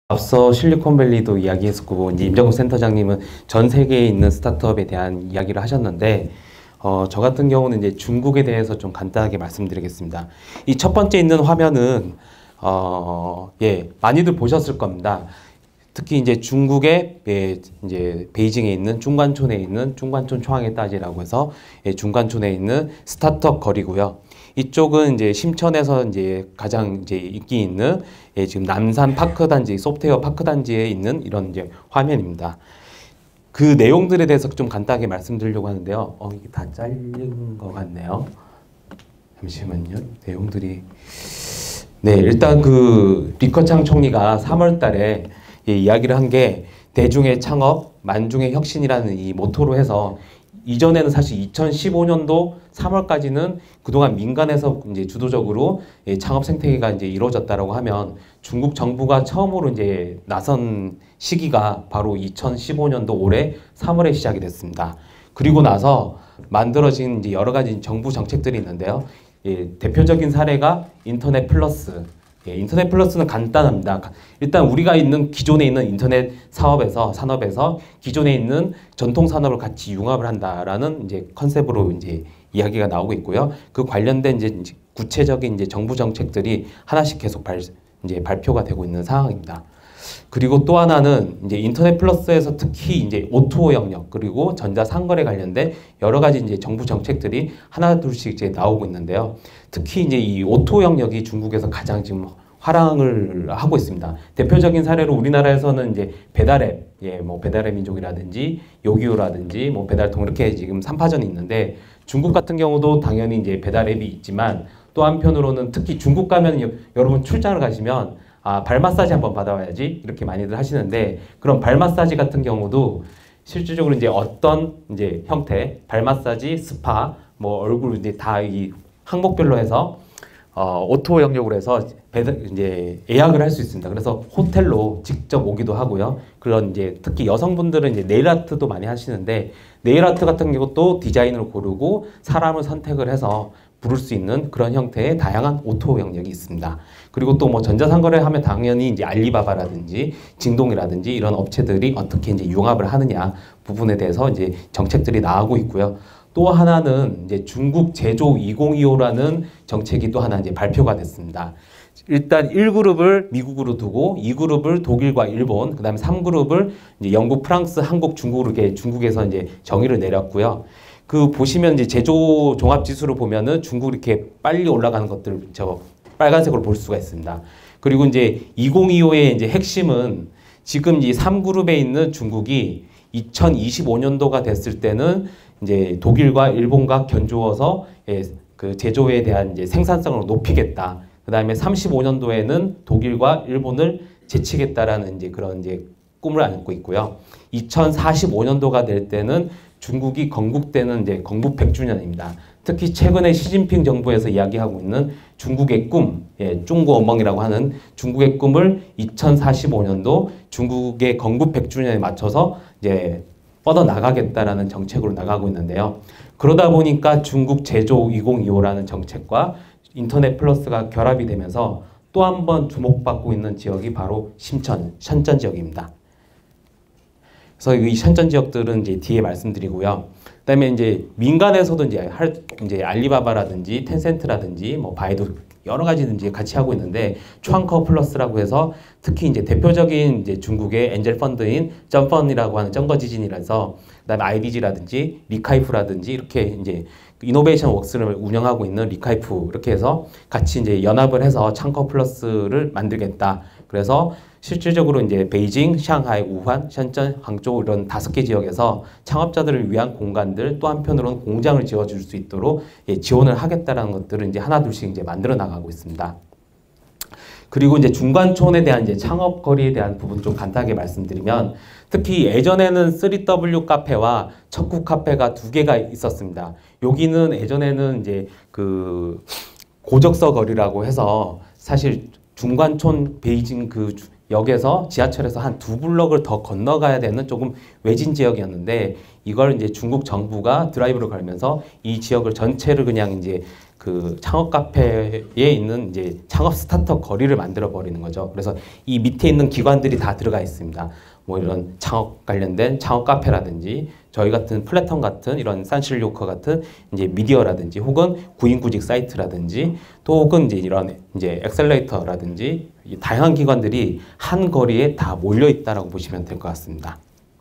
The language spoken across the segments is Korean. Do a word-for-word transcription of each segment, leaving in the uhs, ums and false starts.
앞서 실리콘밸리도 이야기했었고, 이제 임정국 센터장님은 전 세계에 있는 스타트업에 대한 이야기를 하셨는데, 어, 저 같은 경우는 이제 중국에 대해서 좀 간단하게 말씀드리겠습니다. 이 첫 번째 있는 화면은, 어, 예, 많이들 보셨을 겁니다. 특히 이제 중국의, 예, 이제 베이징에 있는 중관촌에 있는 중관촌 초항의 따지라고 해서, 예, 중관촌에 있는 스타트업 거리고요. 이쪽은 이제 심천에서 이제 가장 이제 인기 있는, 예, 지금 남산 파크 단지, 소프트웨어 파크 단지에 있는 이런 이제 화면입니다. 그 내용들에 대해서 좀 간단하게 말씀드리려고 하는데요. 어, 이게 다 잘린 것 같네요. 잠시만요. 내용들이. 네, 일단 그 리커창 총리가 삼월 달에 예, 이야기를 한 게 대중의 창업, 만중의 혁신이라는 이 모토로 해서 이전에는 사실 이천십오 년도 삼월까지는 그동안 민간에서 이제 주도적으로 예, 창업 생태계가 이제 이루어졌다라고 하면 중국 정부가 처음으로 이제 나선 시기가 바로 이천십오 년도 올해 삼월에 시작이 됐습니다. 그리고 나서 만들어진 이제 여러 가지 정부 정책들이 있는데요. 예, 대표적인 사례가 인터넷 플러스. 예, 인터넷 플러스는 간단합니다. 일단 우리가 있는 기존에 있는 인터넷 사업에서 산업에서 기존에 있는 전통 산업을 같이 융합을 한다라는 이제 컨셉으로 이제 이야기가 나오고 있고요. 그 관련된 이제 구체적인 이제 정부 정책들이 하나씩 계속 발, 이제 발표가 되고 있는 상황입니다. 그리고 또 하나는 이제 인터넷 플러스에서 특히 이제 오토 영역 그리고 전자 상거래 관련된 여러 가지 이제 정부 정책들이 하나 둘씩 이제 나오고 있는데요. 특히 이제 이 오토 영역이 중국에서 가장 지금 화랑을 하고 있습니다. 대표적인 사례로 우리나라에서는 이제 배달앱, 예, 뭐 배달의 민족이라든지 요기요라든지 뭐 배달통 이렇게 지금 삼파전이 있는데 중국 같은 경우도 당연히 이제 배달앱이 있지만 또 한편으로는 특히 중국 가면 여, 여러분 출장을 가시면 아, 발 마사지 한번 받아와야지 이렇게 많이들 하시는데 그런 발 마사지 같은 경우도 실질적으로 이제 어떤 이제 형태 발 마사지, 스파, 뭐 얼굴 이제 다 이 항목별로 해서 어, 오토 영역으로 해서 배달, 이제 예약을 할 수 있습니다. 그래서 호텔로 직접 오기도 하고요. 그런 이제 특히 여성분들은 이제 네일 아트도 많이 하시는데 네일 아트 같은 경우도 디자인을 고르고 사람을 선택을 해서 부를 수 있는 그런 형태의 다양한 오토 영역이 있습니다. 그리고 또 뭐 전자상거래 하면 당연히 이제 알리바바라든지 징동이라든지 이런 업체들이 어떻게 이제 융합을 하느냐 부분에 대해서 이제 정책들이 나오고 있고요. 또 하나는 이제 중국 제조 이천이십오라는 정책이 또 하나 이제 발표가 됐습니다. 일단 일 그룹을 미국으로 두고 이 그룹을 독일과 일본, 그다음에 삼 그룹을 이제 영국, 프랑스, 한국, 중국으로 이렇게 중국에서 이제 정의를 내렸고요. 그 보시면 이제 제조 종합 지수를 보면은 중국 이렇게 빨리 올라가는 것들 저 빨간색으로 볼 수가 있습니다. 그리고 이제 이천이십오의 이제 핵심은 지금 이 삼 그룹에 있는 중국이 이천이십오 년도가 됐을 때는 이제 독일과 일본과 견주어서 예, 그 제조에 대한 이제 생산성을 높이겠다. 그 다음에 삼십오 년도에는 독일과 일본을 제치겠다라는 이제 그런 이제 꿈을 안고 있고요. 이천사십오 년도가 될 때는 중국이 건국되는 이제 건국 백 주년입니다. 특히 최근에 시진핑 정부에서 이야기하고 있는 중국의 꿈, 예, 중국어멍이라고 하는 중국의 꿈을 이천사십오 년도 중국의 건국 백 주년에 맞춰서 이제 뻗어 나가겠다라는 정책으로 나가고 있는데요. 그러다 보니까 중국 제조 이천이십오라는 정책과 인터넷 플러스가 결합이 되면서 또 한 번 주목받고 있는 지역이 바로 심천, 션전 지역입니다. 그래서 이 션전 지역들은 이제 뒤에 말씀드리고요. 그다음에 이제 민간에서도 이제 할 이제 알리바바라든지 텐센트라든지 뭐 바이두 여러 가지 이제 같이 하고 있는데 추앙커 플러스라고 해서 특히 이제 대표적인 이제 중국의 엔젤 펀드인 점펀이라고 하는 점거지진이라서 그다음에 아이디지라든지 리카이프라든지 이렇게 이제 이노베이션 웍스를 운영하고 있는 리카이프 이렇게 해서 같이 이제 연합을 해서 창커 플러스를 만들겠다. 그래서 실질적으로 이제 베이징, 상하이, 우한, 션전, 항저우 이런 다섯 개 지역에서 창업자들을 위한 공간들 또 한편으로는 공장을 지어줄 수 있도록 예, 지원을 하겠다라는 것들을 이제 하나둘씩 이제 만들어 나가고 있습니다. 그리고 이제 중관촌에 대한 이제 창업 거리에 대한 부분 좀 간단하게 말씀드리면 특히 예전에는 쓰리 더블유 카페와 척구 카페가 두 개가 있었습니다. 여기는 예전에는 이제 그 고적서 거리라고 해서 사실 중관촌 베이징 그 역에서 지하철에서 한 두 블럭을 더 건너가야 되는 조금 외진 지역이었는데 이걸 이제 중국 정부가 드라이브를 걸면서 이 지역을 전체를 그냥 이제 그 창업 카페에 있는 이제 창업 스타트업 거리를 만들어 버리는 거죠. 그래서 이 밑에 있는 기관들이 다 들어가 있습니다. 뭐 이런 창업 관련된 창업 카페라든지 저희 같은 플래턴 같은 이런 산실요커 같은 이제 미디어라든지 혹은 구인구직 사이트라든지 또 혹은 이제 이런 이제 엑셀레이터라든지 다양한 기관들이 한 거리에 다 몰려 있다라고 보시면 될 것 같습니다.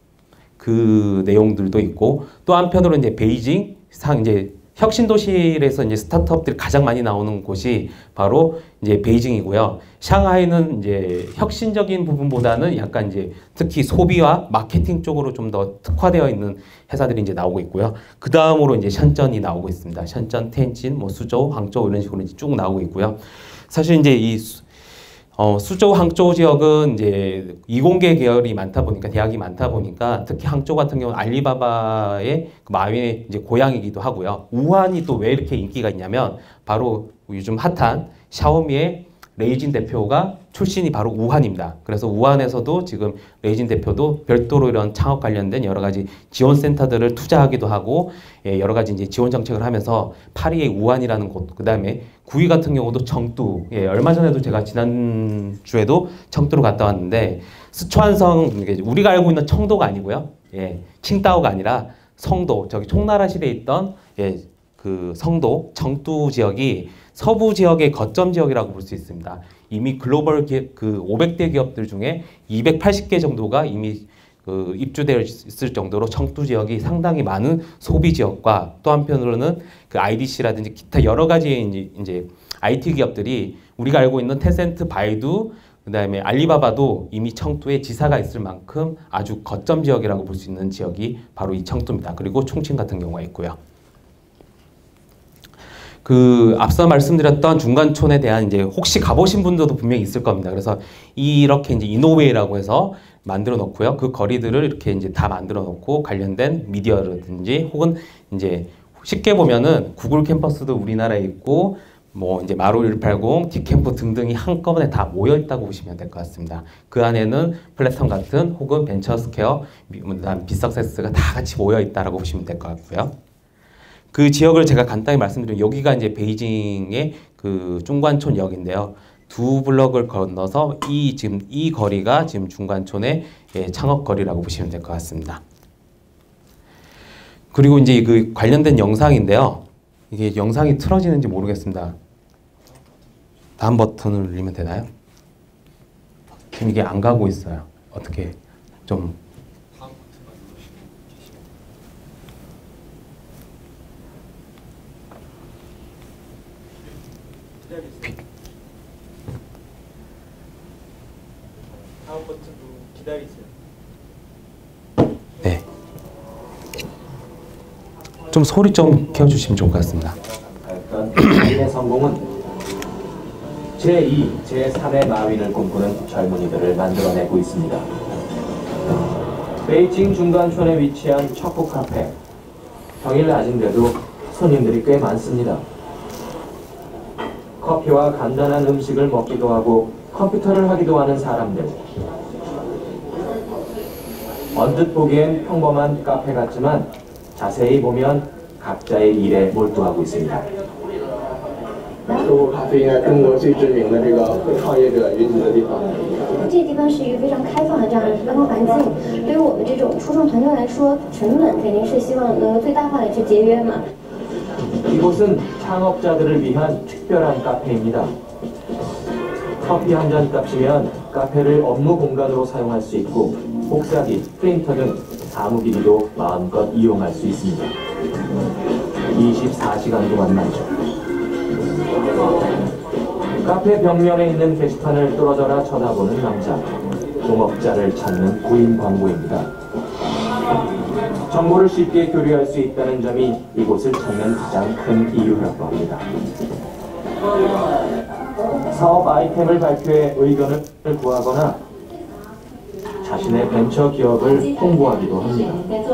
그 내용들도 있고 또 한편으로 이제 베이징 상 이제 혁신 도시에서 이제 스타트업들이 가장 많이 나오는 곳이 바로 이제 베이징이고요. 샹하이는 이제 혁신적인 부분보다는 약간 이제 특히 소비와 마케팅 쪽으로 좀 더 특화되어 있는 회사들이 이제 나오고 있고요. 그 다음으로 이제 션전이 나오고 있습니다. 션전, 텐진, 뭐 수저우, 항저우 이런 식으로 이제 쭉 나오고 있고요. 사실 이제 이 수, 어, 수저우, 항저우 지역은 이제 이공계 계열이 많다 보니까 대학이 많다 보니까 특히 항저우 같은 경우는 알리바바의 그 마윈의 이제 고향이기도 하고요. 우한이 또 왜 이렇게 인기가 있냐면 바로 요즘 핫한 샤오미의 레이진 대표가 출신이 바로 우한입니다. 그래서 우한에서도 지금 레이진 대표도 별도로 이런 창업 관련된 여러 가지 지원 센터들을 투자하기도 하고 예, 여러 가지 이제 지원 정책을 하면서 파리의 우한이라는 곳, 그 다음에 구이 같은 경우도 청두, 예, 얼마 전에도 제가 지난 주에도 청두로 갔다 왔는데 스촨성 우리가 알고 있는 청도가 아니고요, 예, 칭다오가 아니라 성도, 저기 총나라실에 있던 예, 그 성도 청두 지역이 서부 지역의 거점 지역이라고 볼 수 있습니다. 이미 글로벌 기, 그 오백 대 기업들 중에 이백팔십 개 정도가 이미 그 입주되어 있을 정도로 청두 지역이 상당히 많은 소비 지역과 또 한편으로는 그 아이디씨라든지 기타 여러 가지의 이제, 이제 아이티 기업들이 우리가 알고 있는 테센트, 바이두, 그 다음에 알리바바도 이미 청두에 지사가 있을 만큼 아주 거점 지역이라고 볼 수 있는 지역이 바로 이 청두입니다. 그리고 총칭 같은 경우가 있고요. 그 앞서 말씀드렸던 중간촌에 대한 이제 혹시 가보신 분들도 분명히 있을 겁니다. 그래서 이렇게 이제 이노웨이라고 해서 만들어 놓고요. 그 거리들을 이렇게 이제 다 만들어 놓고 관련된 미디어라든지 혹은 이제 쉽게 보면은 구글 캠퍼스도 우리나라에 있고 뭐 이제 마루 일팔공, 디캠프 등등이 한꺼번에 다 모여 있다고 보시면 될 것 같습니다. 그 안에는 플래턴 같은 혹은 벤처스퀘어, 그다음 빗석세스가 다 같이 모여 있다라고 보시면 될 것 같고요. 그 지역을 제가 간단히 말씀드리면 여기가 이제 베이징의 그 중관촌역인데요. 두 블럭을 건너서 이 지금 이 거리가 지금 중관촌의 예, 창업 거리라고 보시면 될 것 같습니다. 그리고 이제 그 관련된 영상인데요. 이게 영상이 틀어지는지 모르겠습니다. 다음 버튼을 누르면 되나요? 지금 이게 안 가고 있어요. 어떻게 좀 다음 버튼도 기다리세요. 네. 좀 소리 좀 켜주시면 좋을 것 같습니다. 의 성공은 제이, 제삼의 마윈을 꿈꾸는 젊은이들을 만들어내고 있습니다. 베이징 중간촌에 위치한 초코 카페. 평일 낮인데도 손님들이 꽤 많습니다. 커피와 간단한 음식을 먹기도 하고 컴퓨터를 하기도 하는 사람들. 언뜻 보기엔 평범한 카페 같지만 자세히 보면 각자의 일에 몰두하고 있습니다. 中国咖啡应该中国最知名的这个会创业者云集的地方。 这个地方是一个非常开放的这样的办公环境，对于我们这种初创团队来说，成本肯定是希望能够最大化的去节约嘛。 이곳은 창업자들을 위한 특별한 카페입니다. 커피 한 잔 값이면 카페를 업무 공간으로 사용할 수 있고 복사기, 프린터 등 사무기기도 마음껏 이용할 수 있습니다. 이십사 시간 동안 말이죠. 카페 벽면에 있는 게시판을 뚫어져라 쳐다보는 남자. 동업자를 찾는 구인 광고입니다. 정보를 쉽게 교류할 수 있다는 점이 이곳을 찾는 가장 큰 이유라고 합니다. 사업 아이템을 발표해 의견을 구하거나 자신의 벤처 기업을 홍보하기도 합니다.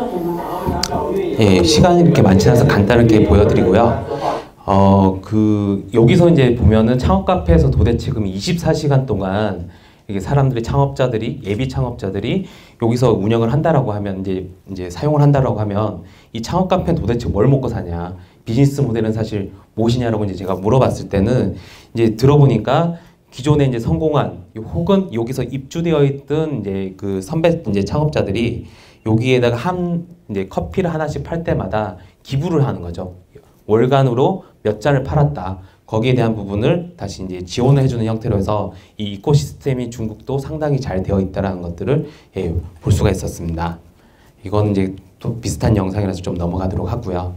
예, 시간이 이렇게 많지 않아서 간단하게 보여드리고요. 어, 그, 여기서 이제 보면은 창업 카페에서 도대체 그럼 이십사 시간 동안 이게 사람들이 창업자들이 예비 창업자들이 여기서 운영을 한다라고 하면 이제 이제 사용을 한다라고 하면 이 창업 카페는 도대체 뭘 먹고 사냐, 비즈니스 모델은 사실 무엇이냐라고 이제 제가 물어봤을 때는 이제 들어보니까 기존에 이제 성공한 혹은 여기서 입주되어 있던 이제 그 선배 이제 창업자들이 여기에다가 한 이제 커피를 하나씩 팔 때마다 기부를 하는 거죠. 월간으로 몇 잔을 팔았다. 거기에 대한 부분을 다시 이제 지원을 해주는 형태로 해서 이 이코시스템이 중국도 상당히 잘 되어 있다라는 것들을 예, 볼 수가 있었습니다. 이건 이제 또 비슷한 영상이라서 좀 넘어가도록 하고요.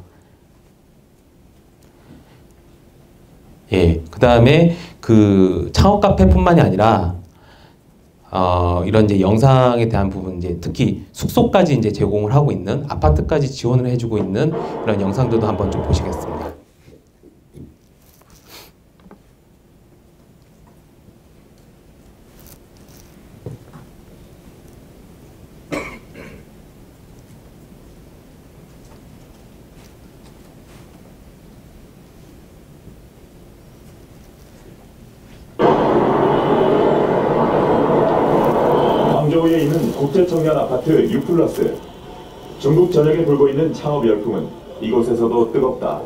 예, 그 다음에 그 창업 카페뿐만이 아니라 어, 이런 이제 영상에 대한 부분 이제 특히 숙소까지 이제 제공을 하고 있는 아파트까지 지원을 해주고 있는 이런 영상들도 한번 좀 보시겠습니다. 광저우에 있는 국제청년 아파트 U 플러스. 중국 전역에 불고 있는 창업 열풍은 이곳에서도 뜨겁다.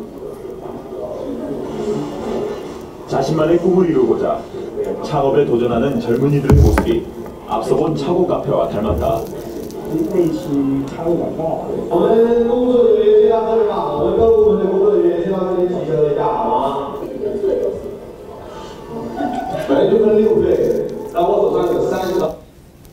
자신만의 꿈을 이루고자 창업에 도전하는 젊은이들의 모습이 앞서본 차고 카페와 닮았다. 这一期插入广告。 我们工作人员先到这里吧，我们各部门的工作人员先到这里集合一下，好吗？本来就分六队，那我手上有三十个。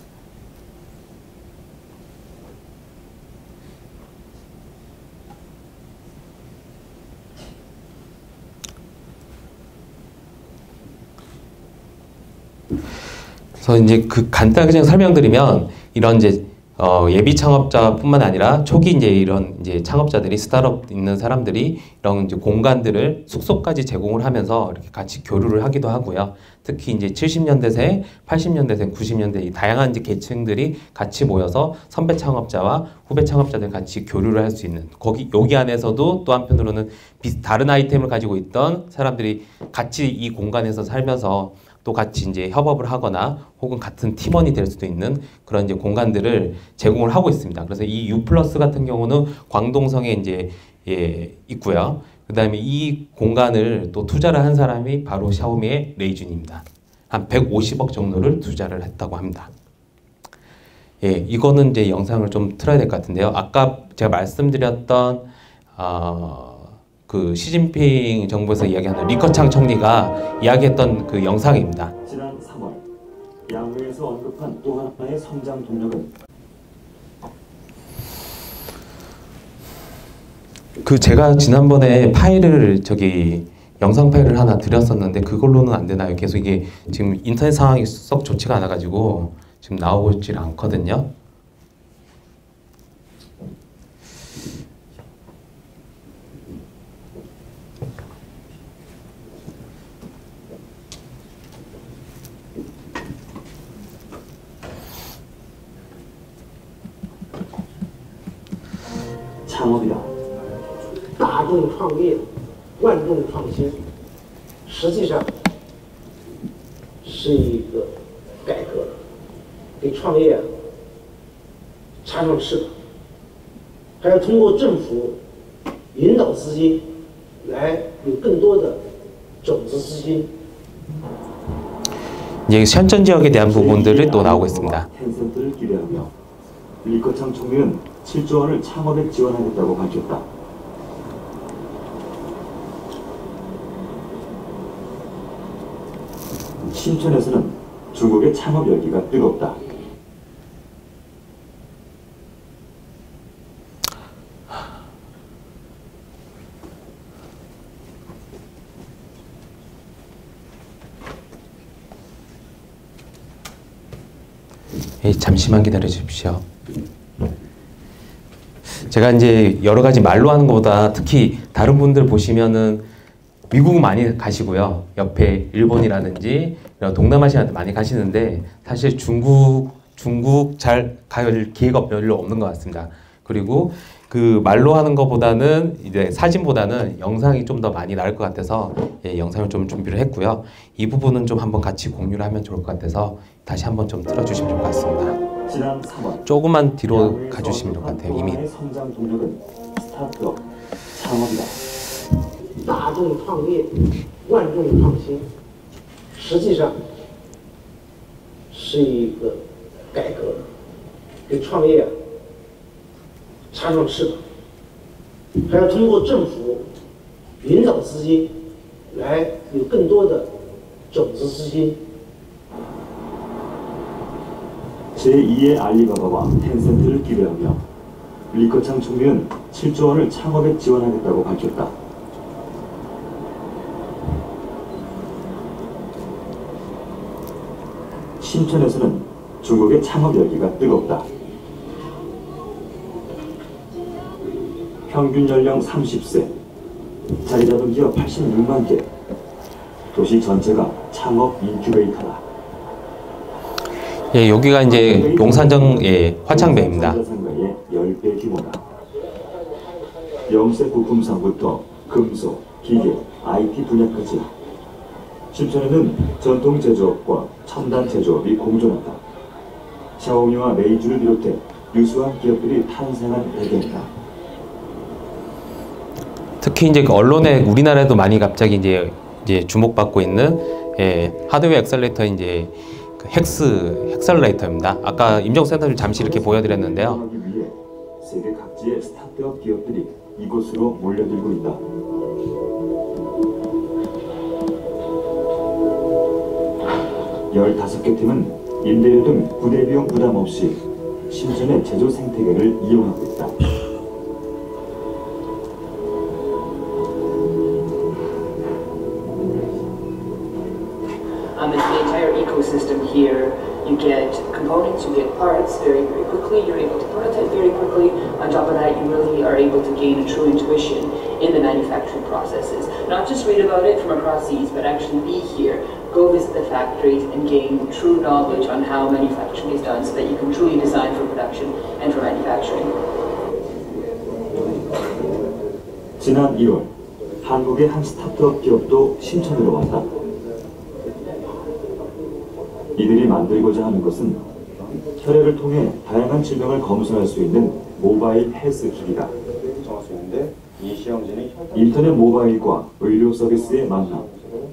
그래서 이제 그 간단하게 좀 설명드리면 이런 이제 어 예비 창업자뿐만 아니라 초기 이제 이런 이제 창업자들이 스타트업 있는 사람들이 이런 이제 공간들을 숙소까지 제공을 하면서 이렇게 같이 교류를 하기도 하고요. 특히 이제 칠십 년대생, 팔십 년대생, 구십 년대 이 다양한 이제 계층들이 같이 모여서 선배 창업자와 후배 창업자들 같이 교류를 할 수 있는 거기 여기 안에서도 또 한편으로는 비, 다른 아이템을 가지고 있던 사람들이 같이 이 공간에서 살면서 또 같이 이제 협업을 하거나 혹은 같은 팀원이 될 수도 있는 그런 이제 공간들을 제공을 하고 있습니다. 그래서 이 U 플러스 같은 경우는 광동성에 이제 예, 있고요. 그 다음에 이 공간을 또 투자를 한 사람이 바로 샤오미의 레이준입니다. 한 백오십억 정도를 투자를 했다고 합니다. 예, 이거는 이제 영상을 좀 틀어야 될 것 같은데요. 아까 제가 말씀드렸던 어, 그 시진핑 정부에서 이야기하는 리커창 총리가 이야기했던 그 영상입니다. 지난 삼월 양회에서 언급한 또 하나의 성장 동력은 그 제가 지난번에 파일을 저기 영상 파일을 하나 드렸었는데 그걸로는 안 되나요? 계속 이게 지금 인터넷 상황이 썩 좋지가 않아 가지고 지금 나오고 있질 않거든요. 창업이다. 大众创业，万众创新，实际上是一个改革，给创业插上翅膀，还要通过政府引导资金，来有更多的种子资金。 이제 현전 지역에 대한 부분들이 또 나오고 있습니다. 텐센트를 기대하며 리커창 총리는 칠조 원을 창업에 지원하겠다고 밝혔다. 신천에서는 중국의 창업 열기가 뜨겁다. 예, 잠시만 기다려 주십시오. 제가 이제 여러 가지 말로 하는 것보다 특히 다른 분들 보시면은 미국 많이 가시고요. 옆에 일본이라든지 동남아시아한테 많이 가시는데 사실 중국 중국 잘 갈 기회가 별로 없는 것 같습니다. 그리고 그 말로 하는 것보다는 이제 사진보다는 영상이 좀 더 많이 나을 것 같아서 예, 영상을 좀 준비를 했고요. 이 부분은 좀 한번 같이 공유를 하면 좋을 것 같아서 다시 한번 좀 틀어주시면 좋을 것 같습니다. 지난 삼월 조금만 뒤로 가주시면 좋을 것 같아요. 이미 성장 동력은 스타트업 창업이다. 大众创业，万众创新，实际上是一个改革，给创业啊插上翅膀，还要通过政府引导资金，来有更多的种子资金。 제이의 알리바바와 텐센트를 기대하며 리커창 총리는 칠조 원을 창업에 지원하겠다고 밝혔다. 신천에서는 중국의 창업 열기가 뜨겁다. 평균 연령 삼십 세, 자리 잡은 기업 팔십육만 개, 도시 전체가 창업 인큐베이터다. 예, 여기가 이제 용산정 예, 화창배입니다. 상가의 십 배 규모다. 영세 부품상부터 금속, 기계, 아이티 분야까지 신천에는 전통 제조업과 첨단 제조업이 공존한다. 샤오미와 메이주를 비롯해 유수한 기업들이 탄생한 배경이다. 특히 이제 그 언론에 우리나라에도 많이 갑자기 이제 이제 주목받고 있는 예, 하드웨어 엑셀레이터 이제 그 헥스 헥셀레이터입니다. 아까 임정센터를 잠시 이렇게 보여드렸는데요. 위해 세계 각지의 스타트업 기업들이 이곳으로 몰려들고 있다. 열다섯 개 팀은 임대료 등 부대 비용 부담 없이 신천의 제조 생태계를 이용하고 있다. Um, it's the entire ecosystem here. You get components, you get parts very, very quickly. You're able to prototype very quickly. On top of that, you really are able to gain a true intuition in the manufacturing processes. Not just read about it from across seas, but actually be here. Go visit the factories and gain true knowledge on how manufacturing is done so that you can truly design for production and for manufacturing. 지난 일월, 한국의 한 스타트업 기업도 신천으로 왔다. 이들이 만들고자 하는 것은 혈액을 통해 다양한 질병을 검사할 수 있는 모바일 헬스 기기다. 인터넷 모바일과 의료 서비스의 만남.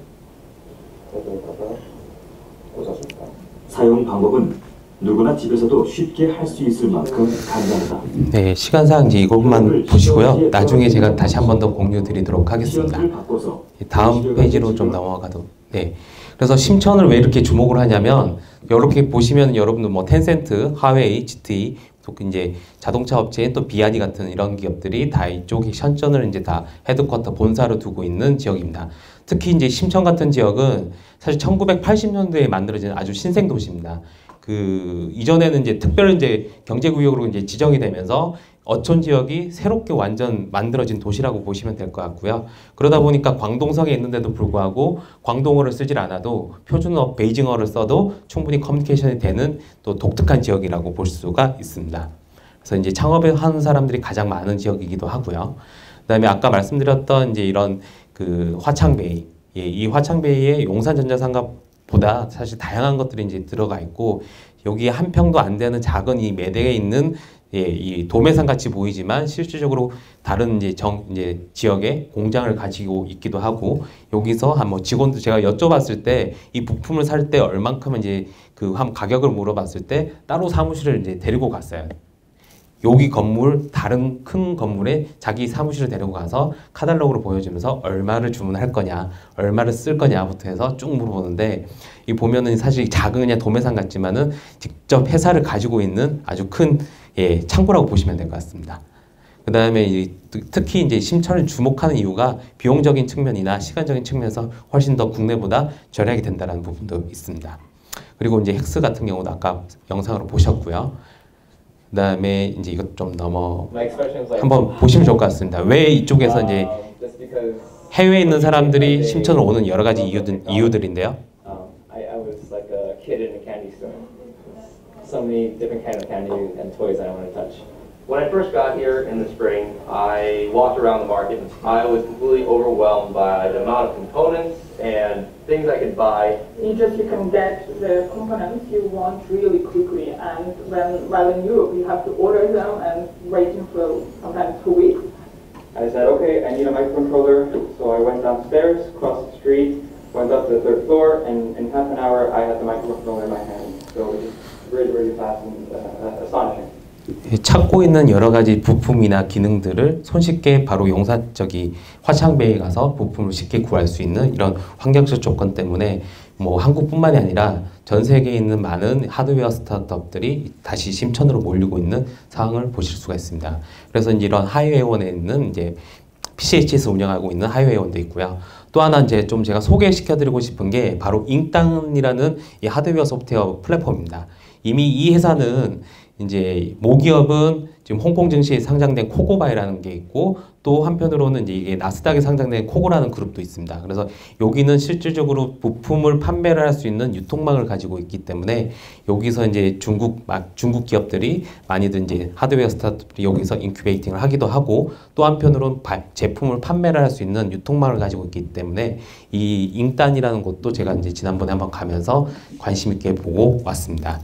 사용 방법은 누구나 집에서도 쉽게 할 수 있을 만큼 간단하다. 네, 시간상 이제 이것만 보시고요. 나중에 제가 다시 한 번 더 공유 드리도록 하겠습니다. 다음 페이지로 좀 넘어가도. 네. 그래서 심천을 왜 이렇게 주목을 하냐면 이렇게 보시면 여러분들 뭐 텐센트, 하웨이, 지티이, 또 이제 자동차 업체인 또 비아디 같은 이런 기업들이 다 이쪽에 신천을 이제 다 헤드쿼터 본사로 두고 있는 지역입니다. 특히 이제 심천 같은 지역은 사실 천구백팔십 년도에 만들어진 아주 신생 도시입니다. 그 이전에는 이제 특별 이제 경제구역으로 이제 지정이 되면서 어촌 지역이 새롭게 완전 만들어진 도시라고 보시면 될 것 같고요. 그러다 보니까 광동성에 있는데도 불구하고 광동어를 쓰질 않아도 표준어 베이징어를 써도 충분히 커뮤니케이션이 되는 또 독특한 지역이라고 볼 수가 있습니다. 그래서 이제 창업을 하는 사람들이 가장 많은 지역이기도 하고요. 그다음에 아까 말씀드렸던 이제 이런 그 화창베이, 예, 이 화창베이의 용산전자상가보다 사실 다양한 것들이 이제 들어가 있고 여기에 한 평도 안 되는 작은 이 매대에 있는 예, 이 도매상 같이 보이지만 실질적으로 다른 이제 정 이제 지역에 공장을 가지고 있기도 하고 여기서 한 뭐 직원들 제가 여쭤봤을 때 이 부품을 살 때 얼만큼 이제 그 한 가격을 물어봤을 때 따로 사무실을 이제 데리고 갔어요. 여기 건물 다른 큰 건물에 자기 사무실을 데리고 가서 카탈로그를 보여주면서 얼마를 주문할 거냐, 얼마를 쓸 거냐부터 해서 쭉 물어보는데 이 보면은 사실 작은 그냥 도매상 같지만은 직접 회사를 가지고 있는 아주 큰 예, 창고라고 보시면 될 것 같습니다. 그 다음에 특히 이제 심천을 주목하는 이유가 비용적인 측면이나 시간적인 측면에서 훨씬 더 국내보다 절약이 된다는 부분도 있습니다. 그리고 이제 헥스 같은 경우도 아까 영상으로 보셨고요. 그 다음에 이제 이것 좀 넘어 한번 보시면 좋을 것 같습니다. 왜 이쪽에서 이제 해외에 있는 사람들이 심천을 오는 여러 가지 이유들, 이유들인데요. So many different kind of candy and toys I want to touch. When I first got here in the spring, I walked around the market and I was completely overwhelmed by the amount of components and things I could buy. You just you can get the components you want really quickly, and when while in Europe you have to order them and waiting for sometimes two weeks. I said, okay, I need a microcontroller, so I went downstairs, crossed the street, went up to the third floor, and in half an hour I had the microcontroller in my hand. So it was really, really fast and uh, astonishing. 찾고 있는 여러 가지 부품이나 기능들을 손쉽게 바로 용산 저기 화창배에 가서 부품을 쉽게 구할 수 있는 이런 환경적 조건 때문에 뭐 한국뿐만이 아니라 전 세계에 있는 많은 하드웨어 스타트업들이 다시 심천으로 몰리고 있는 상황을 보실 수가 있습니다. 그래서 이제 이런 하이웨어원에 있는 이제 피씨에이치에서 운영하고 있는 하이웨어원도 있고요. 또 하나 이제 좀 제가 소개시켜드리고 싶은 게 바로 잉땅이라는 이 하드웨어 소프트웨어 플랫폼입니다. 이미 이 회사는 이제 모기업은 지금 홍콩 증시에 상장된 코고바이라는 게 있고 또 한편으로는 이제 이게 나스닥에 상장된 코고라는 그룹도 있습니다. 그래서 여기는 실질적으로 부품을 판매를 할 수 있는 유통망을 가지고 있기 때문에 여기서 이제 중국 막 중국 기업들이 많이들 이제 하드웨어 스타트업들이 여기서 인큐베이팅을 하기도 하고 또 한편으로는 바, 제품을 판매를 할 수 있는 유통망을 가지고 있기 때문에 이 잉딴이라는 곳도 제가 이제 지난번에 한번 가면서 관심 있게 보고 왔습니다.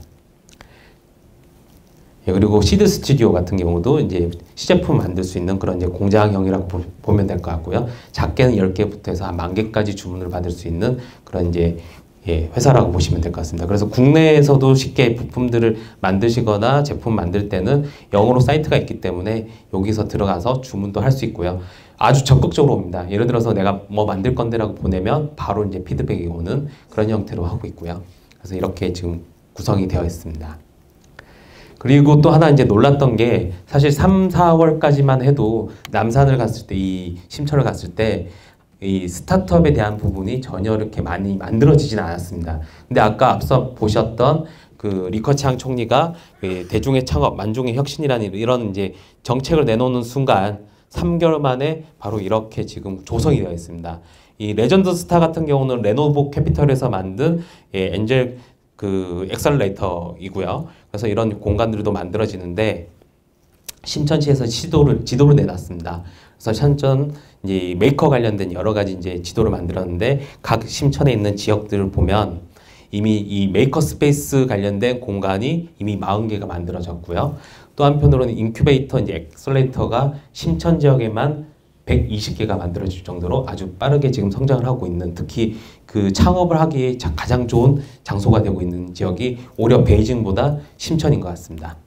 예, 그리고 시드 스튜디오 같은 경우도 이제 시제품 만들 수 있는 그런 이제 공장형이라고 보, 보면 될 것 같고요. 작게는 열 개부터 해서 한 만 개까지 주문을 받을 수 있는 그런 이제 예, 회사라고 보시면 될 것 같습니다. 그래서 국내에서도 쉽게 부품들을 만드시거나 제품 만들 때는 영어로 사이트가 있기 때문에 여기서 들어가서 주문도 할 수 있고요. 아주 적극적으로 옵니다. 예를 들어서 내가 뭐 만들 건데라고 보내면 바로 이제 피드백이 오는 그런 형태로 하고 있고요. 그래서 이렇게 지금 구성이 되어 있습니다. 그리고 또 하나 이제 놀랐던 게 사실 삼, 사월까지만 해도 남산을 갔을 때 이 심천을 갔을 때 이 스타트업에 대한 부분이 전혀 이렇게 많이 만들어지진 않았습니다. 근데 아까 앞서 보셨던 그 리커창 총리가 대중의 창업, 만중의 혁신이라는 이런 이제 정책을 내놓는 순간 삼 개월 만에 바로 이렇게 지금 조성이 되어 있습니다. 이 레전드 스타 같은 경우는 레노보 캐피털에서 만든 예, 엔젤 그 엑셀레이터이고요. 그래서 이런 공간들도 만들어지는데 심천시에서 지도를 지도를 내놨습니다. 그래서 심천 이제 메이커 관련된 여러 가지 이제 지도를 만들었는데 각 심천에 있는 지역들을 보면 이미 이 메이커 스페이스 관련된 공간이 이미 사십 개가 만들어졌고요. 또 한편으로는 인큐베이터 이제 엑셀레이터가 심천 지역에만 백이십 개가 만들어질 정도로 아주 빠르게 지금 성장을 하고 있는, 특히 그 창업을 하기에 가장 좋은 장소가 되고 있는 지역이 오히려 베이징보다 심천인 것 같습니다.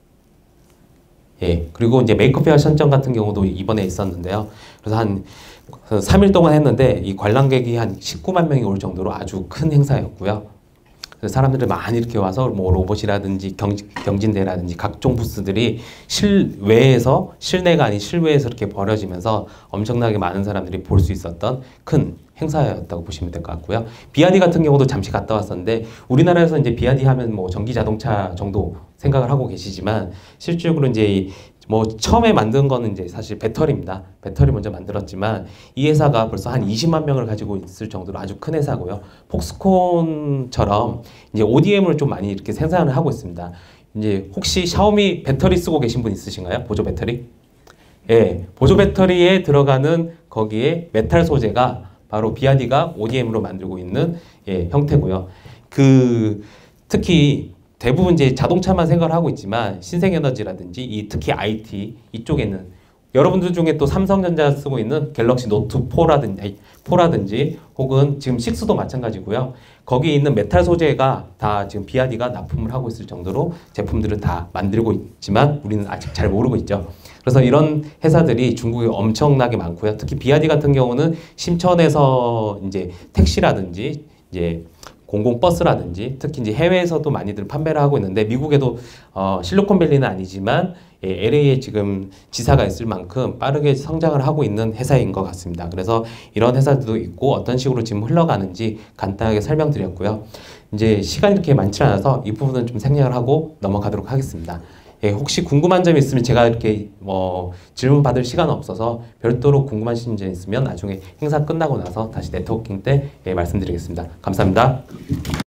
예, 그리고 이제 메이커페어 선정 같은 경우도 이번에 있었는데요. 그래서 한 삼 일 동안 했는데 이 관람객이 한 십구만 명이 올 정도로 아주 큰 행사였고요. 그래서 사람들이 많이 이렇게 와서 뭐 로봇이라든지 경, 경진대라든지 각종 부스들이 실외에서, 실내가 아닌 실외에서 이렇게 벌어지면서 엄청나게 많은 사람들이 볼 수 있었던 큰 행사였다고 보시면 될 것 같고요. 비아디 같은 경우도 잠시 갔다 왔었는데 우리나라에서 이제 비아디 하면 뭐 전기 자동차 정도 생각을 하고 계시지만 실질적으로 이제 뭐 처음에 만든 거는 이제 사실 배터리입니다. 배터리 먼저 만들었지만 이 회사가 벌써 한 이십만 명을 가지고 있을 정도로 아주 큰 회사고요. 폭스콘처럼 이제 오디엠을 좀 많이 이렇게 생산을 하고 있습니다. 이제 혹시 샤오미 배터리 쓰고 계신 분 있으신가요? 보조 배터리? 예, 보조 배터리에 들어가는 거기에 메탈 소재가 바로 비아디가 오디엠으로 만들고 있는 예, 형태고요. 그 특히 대부분 이제 자동차만 생각을 하고 있지만 신생에너지라든지 이 특히 아이티 이쪽에는 여러분들 중에 또 삼성전자 쓰고 있는 갤럭시 노트 포라든지, 포라든지 혹은 지금 식스도 마찬가지고요. 거기에 있는 메탈 소재가 다 지금 비아디가 납품을 하고 있을 정도로 제품들을 다 만들고 있지만 우리는 아직 잘 모르고 있죠. 그래서 이런 회사들이 중국에 엄청나게 많고요. 특히 비아디 같은 경우는 심천에서 이제 택시라든지 이제 공공버스라든지 특히 이제 해외에서도 많이들 판매를 하고 있는데 미국에도 어, 실리콘밸리는 아니지만 예, 엘에이에 지금 지사가 있을 만큼 빠르게 성장을 하고 있는 회사인 것 같습니다. 그래서 이런 회사들도 있고 어떤 식으로 지금 흘러가는지 간단하게 설명드렸고요. 이제 시간이 이렇게 많지 않아서 이 부분은 좀 생략을 하고 넘어가도록 하겠습니다. 예, 혹시 궁금한 점이 있으면 제가 이렇게 뭐 질문 받을 시간은 없어서 별도로 궁금하신 점 있으면 나중에 행사 끝나고 나서 다시 네트워킹 때 예, 말씀드리겠습니다. 감사합니다.